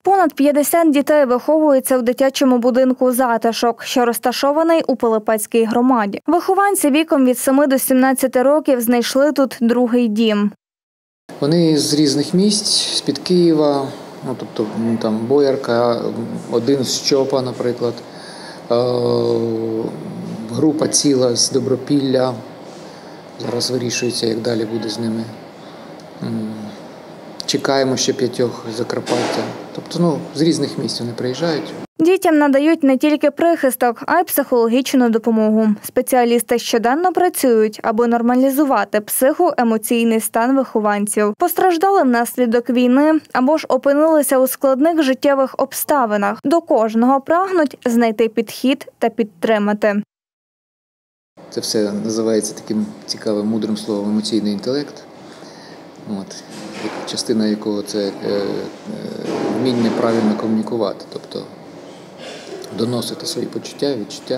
Понад 50 дітей виховуються в дитячому будинку «Затишок», що розташований у Пилипецькій громаді. Вихованці віком від 7 до 17 років знайшли тут другий дім. Вони з різних місць, з-під Києва, тобто там Боярка, один з Чопа, наприклад, група ціла з Добропілля. Зараз вирішується, як далі буде з ними. Чекаємо ще 5 з Закарпаття. Тобто, з різних місць вони приїжджають. Дітям надають не тільки прихисток, а й психологічну допомогу. Спеціалісти щоденно працюють, аби нормалізувати психоемоційний стан вихованців. Постраждали внаслідок війни або ж опинилися у складних життєвих обставинах. До кожного прагнуть знайти підхід та підтримати. Це все називається таким цікавим, мудрим словом емоційний інтелект. Частина якого це вміння правильно комунікувати, тобто доносити свої почуття, відчуття,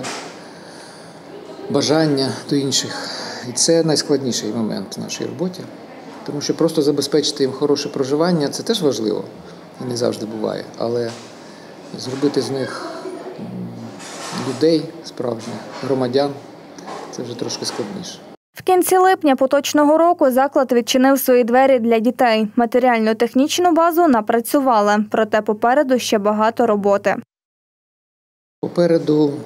бажання до інших. І це найскладніший момент в нашій роботі, тому що просто забезпечити їм хороше проживання – це теж важливо, і не завжди буває, але зробити з них людей справжніх, громадян – це вже трошки складніше. В кінці липня поточного року заклад відчинив свої двері для дітей. Матеріально-технічну базу напрацювали, проте попереду ще багато роботи. Попереду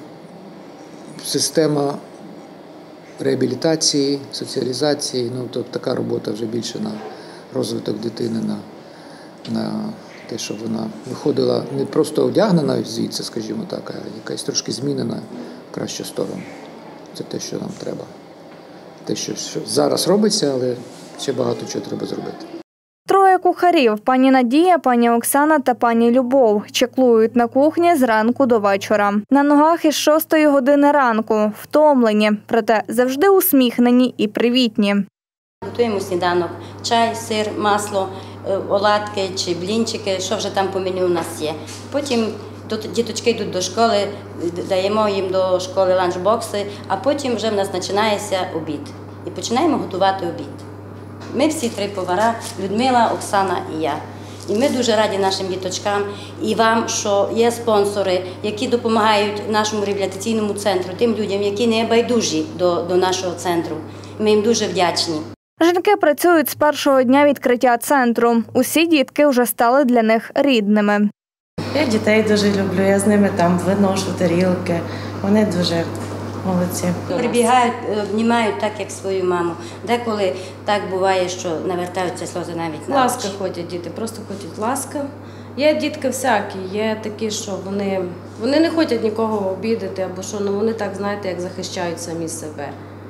система реабілітації, соціалізації. Тобто така робота вже більше на розвиток дитини, на те, щоб вона виходила не просто одягнена звідси, скажімо так, а якась трошки змінена в кращу сторону. Це те, що нам треба. Те, що зараз робиться, але ще багато чого треба зробити. 3 кухарів – пані Надія, пані Оксана та пані Любов – чеклують на кухні з ранку до вечора. На ногах із 6 години ранку, втомлені, проте завжди усміхнені і привітні. Готуємо сніданок, чай, сир, масло, оладки чи блінчики, що вже там по меню у нас є. Потім тут діточки йдуть до школи, даємо їм до школи ланчбокси, а потім вже в нас починається обід. І починаємо готувати обід. Ми всі 3 повара – Людмила, Оксана і я. І ми дуже раді нашим діточкам і вам, що є спонсори, які допомагають нашому реабілітаційному центру, тим людям, які не байдужі до нашого центру. Ми їм дуже вдячні. Жінки працюють з першого дня відкриття центру. Усі дітки вже стали для них рідними. Я дітей дуже люблю, я з ними там виношу тарілки, вони дуже молодці. Прибігають, обнімають так, як свою маму. Деколи так буває, що навертаються сльози навіть на очі. Ласка ходять діти, просто хочуть ласка. Є дітки всякі, є такі, що вони не хочуть нікого обідати, або що, вони так, знаєте, як захищають самі себе.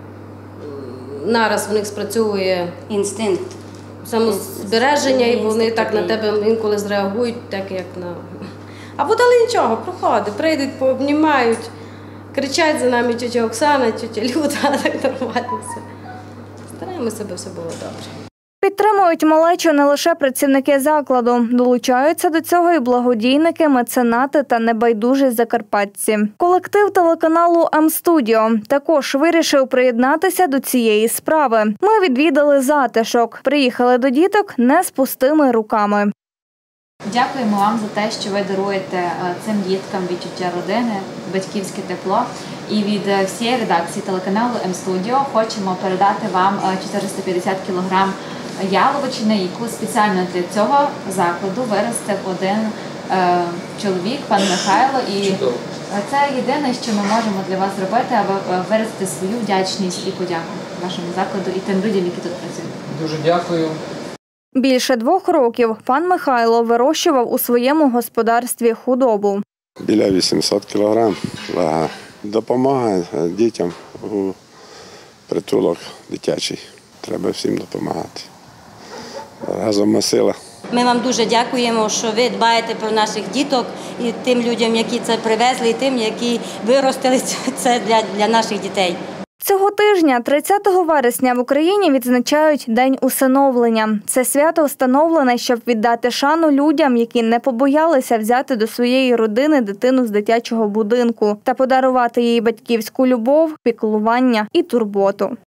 Нараз в них спрацьовує інстинкт. Самозбереження, і вони так на тебе інколи зреагують, так як на… Або дали нічого, проходить, прийдуть, пообнімають, кричать за нами тітя Оксана, тітя Люда, так нормально все. Стараємося, аби все було добре. Підтримують малечу не лише працівники закладу. Долучаються до цього і благодійники, меценати та небайдужі закарпатці. Колектив телеканалу М-студіо також вирішив приєднатися до цієї справи. Ми відвідали затишок. Приїхали до діток не з пустими руками. Дякуємо вам за те, що ви даруєте цим діткам відчуття родини, батьківське тепло. І від всієї редакції телеканалу М-студіо хочемо передати вам 450 кг яловичини, яку спеціально для цього закладу виростив один чоловік, пан Михайло. І це єдине, що ми можемо для вас зробити, аби виразити свою вдячність і подяку вашому закладу і тим людям, які тут працюють. Дуже дякую. Більше 2 років пан Михайло вирощував у своєму господарстві худобу. Біля 800 кг вага. Допомагає дітям у притулок дитячий. Треба всім допомагати. Разом ми сила. Ми вам дуже дякуємо, що ви дбаєте про наших діток і тим людям, які це привезли, і тим, які виростили це для наших дітей. Цього тижня, 30 вересня, в Україні відзначають День усиновлення. Це свято встановлене, щоб віддати шану людям, які не побоялися взяти до своєї родини дитину з дитячого будинку та подарувати їй батьківську любов, піклування і турботу.